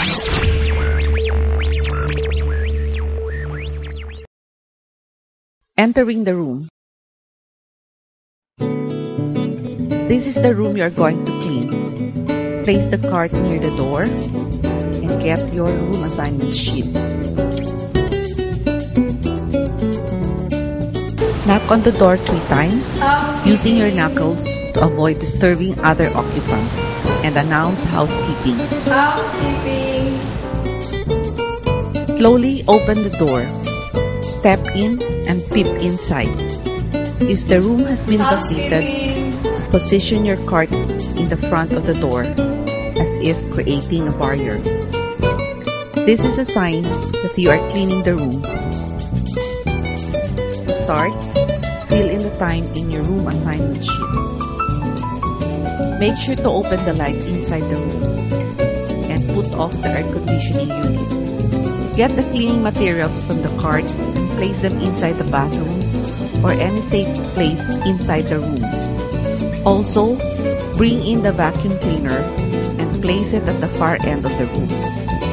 Entering the room. This is the room you are going to clean. Place the cart near the door and get your room assignment sheet. Knock on the door 3 times using your knuckles to avoid disturbing other occupants, and announce housekeeping. Housekeeping. Slowly open the door. Step in and peep inside. If the room has been completed, position your cart in the front of the door as if creating a barrier. This is a sign that you are cleaning the room. To start, fill in the time in your room assignment sheet. Make sure to open the light inside the room and put off the air conditioning unit. Get the cleaning materials from the cart and place them inside the bathroom or any safe place inside the room. Also, bring in the vacuum cleaner and place it at the far end of the room.